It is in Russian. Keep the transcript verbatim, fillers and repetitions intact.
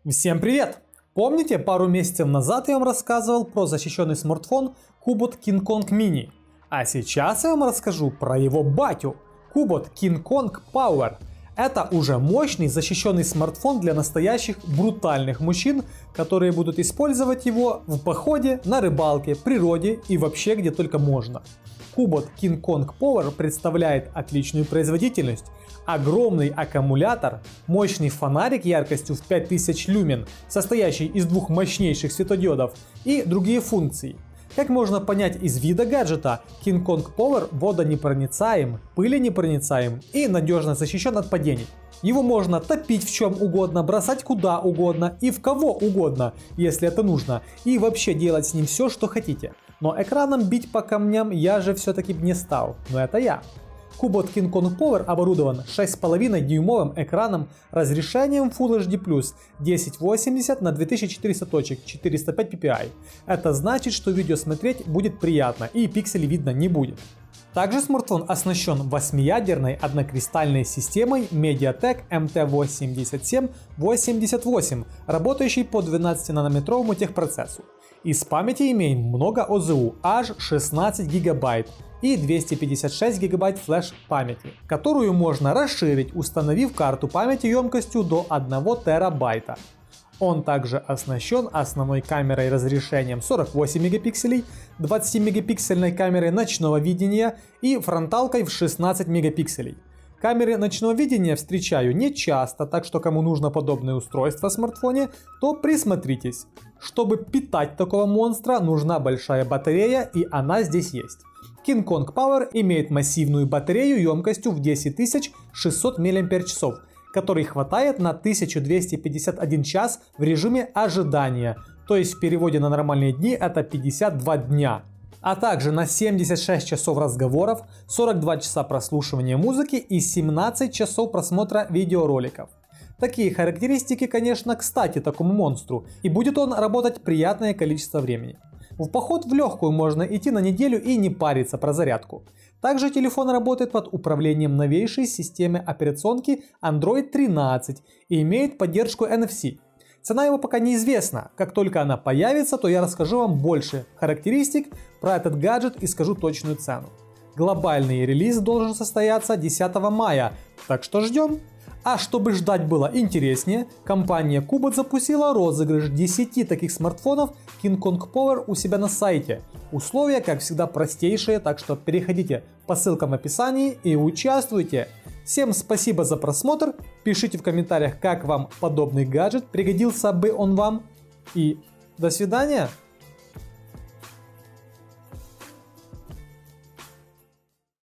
Всем привет! Помните, пару месяцев назад я вам рассказывал про защищенный смартфон Cubot King Kong Mini? А сейчас я вам расскажу про его батю Cubot King Kong Power. Это уже мощный защищенный смартфон для настоящих брутальных мужчин, которые будут использовать его в походе, на рыбалке, природе и вообще где только можно. Cubot King Kong Power представляет отличную производительность, огромный аккумулятор, мощный фонарик яркостью в пять тысяч люмен, состоящий из двух мощнейших светодиодов и другие функции. Как можно понять из вида гаджета, King Kong Power водонепроницаем, пыленепроницаем и надежно защищен от падений. Его можно топить в чем угодно, бросать куда угодно и в кого угодно, если это нужно, и вообще делать с ним все, что хотите. Но экраном бить по камням я же все-таки не стал, но это я. Cubot King Kong Power оборудован шесть с половиной дюймовым экраном разрешением Full эйч ди плюс тысяча восемьдесят на две тысячи четыреста точек, четыреста пять пи пи ай. Это значит, что видео смотреть будет приятно и пикселей видно не будет. Также смартфон оснащен восьмиядерной однокристальной системой Mediatek эм тэ восемьдесят семь восемьдесят восемь, работающей по двенадцатинанометровому техпроцессу. Из памяти имеем много о зэ у, аж шестнадцать гигабайт и двести пятьдесят шесть гигабайт флеш памяти, которую можно расширить, установив карту памяти емкостью до одного терабайта. Он также оснащен основной камерой разрешением сорок восемь мегапикселей, двадцатимегапиксельной камерой ночного видения и фронталкой в шестнадцать мегапикселей. Камеры ночного видения встречаю не часто, так что кому нужно подобное устройство в смартфоне, то присмотритесь. Чтобы питать такого монстра, нужна большая батарея, и она здесь есть. King Kong Power имеет массивную батарею емкостью в десять тысяч шестьсот миллиампер-часов, которой хватает на тысячу двести пятьдесят один час в режиме ожидания, то есть в переводе на нормальные дни это пятьдесят два дня. А также на семьдесят шесть часов разговоров, сорок два часа прослушивания музыки и семнадцать часов просмотра видеороликов. Такие характеристики, конечно, кстати такому монстру, и будет он работать приятное количество времени. В поход в легкую можно идти на неделю и не париться про зарядку. Также телефон работает под управлением новейшей системы операционки Android тринадцать и имеет поддержку эн эф си. Цена его пока неизвестна, как только она появится, то я расскажу вам больше характеристик про этот гаджет и скажу точную цену. Глобальный релиз должен состояться десятого мая, так что ждем. А чтобы ждать было интереснее, компания Cubot запустила розыгрыш десяти таких смартфонов King Kong Power у себя на сайте. Условия, как всегда, простейшие, так что переходите по ссылкам в описании и участвуйте. Всем спасибо за просмотр, пишите в комментариях, как вам подобный гаджет, пригодился бы он вам, и до свидания!